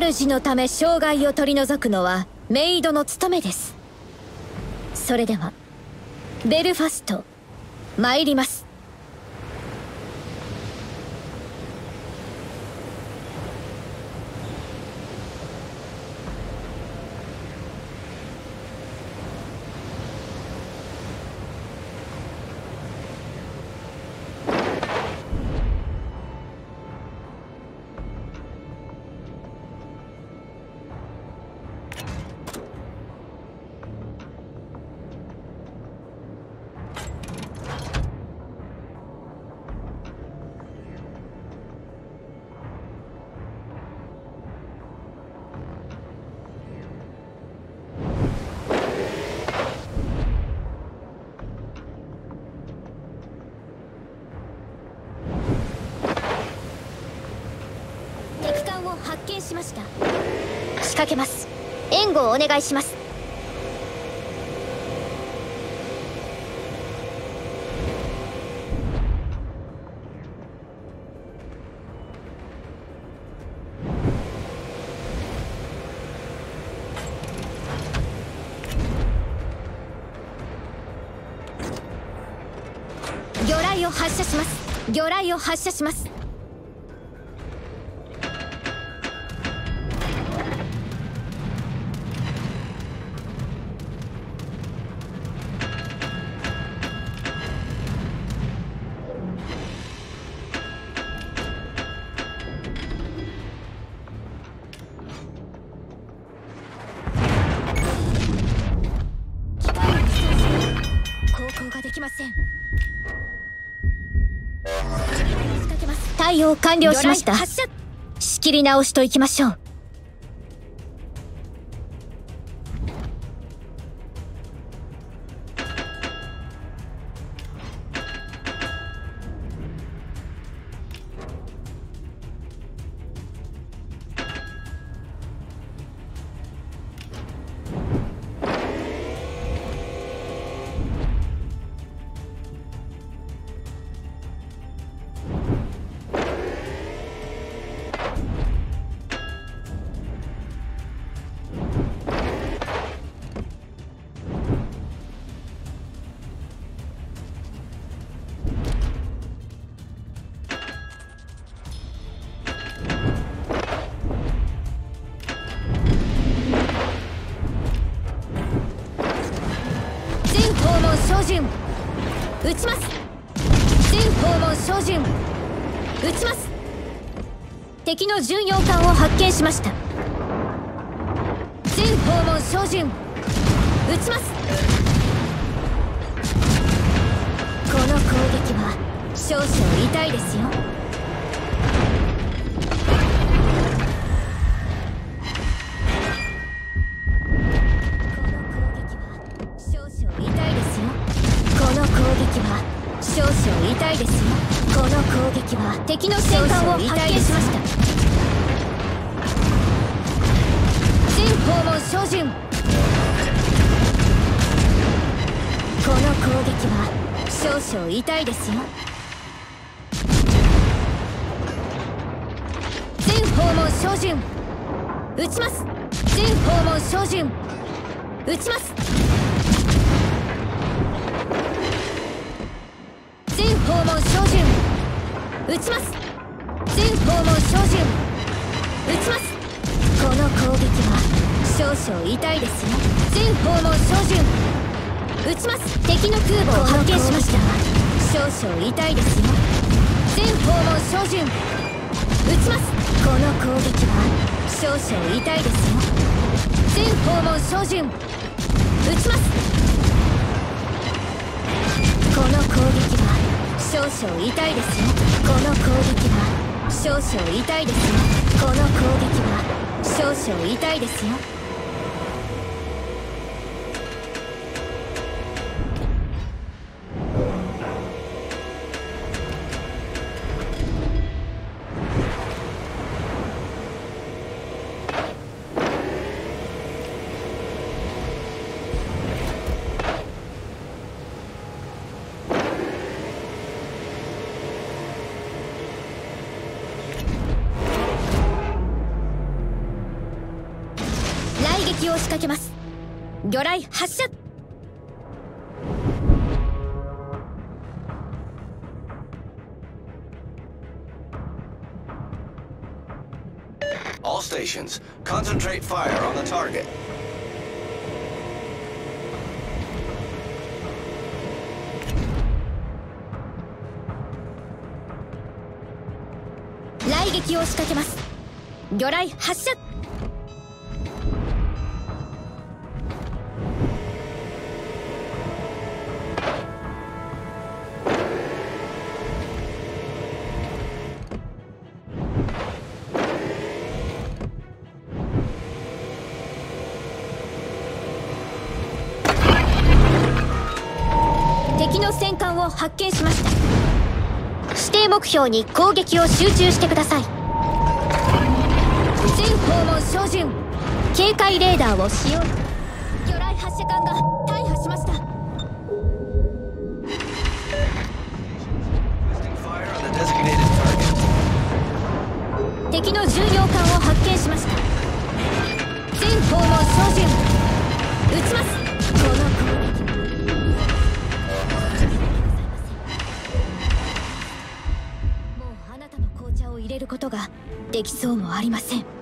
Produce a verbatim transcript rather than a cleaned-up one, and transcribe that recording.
主のため障害を取り除くのはメイドの務めです。それではベルファスト参ります。発見しました。仕掛けます。援護をお願いします。魚雷を発射します。魚雷を発射します。対応完了しました。仕切り直しといきましょう。撃ちます。全訪問照準撃ちます。敵の巡洋艦を発見しました。全訪問照準撃ちます。この攻撃は少々痛いですよ。少々痛いですよ。この攻撃は敵の戦艦を発見しました。全訪問照準。この攻撃は少々痛いですよ。全訪問照準撃ちます。全訪問照準撃ちます。全訪問照準撃ちます。全訪問照準撃ちます。この攻撃は少々痛いですよ。全訪問照準撃ちます。敵の空母を発見しました。少々痛いですよ。全訪問照準撃ちます。この攻撃は少々痛いですよ。全訪問照準撃ちます。この攻撃は少々痛いですよ。この攻撃は少々痛いですよ。この攻撃は少々痛いですよ。 を仕掛けます。魚雷発射。 All stations, concentrate fire on the target. 雷撃を仕掛けます。魚雷発射。敵の戦艦を発見しました。指定目標に攻撃を集中してください。全訪問照準。警戒レーダーを使用。魚雷発射管が大破しました。敵の巡洋艦を発見しました。全訪問照準。撃ちます。この攻撃もうあなたの紅茶を入れることができそうもありません。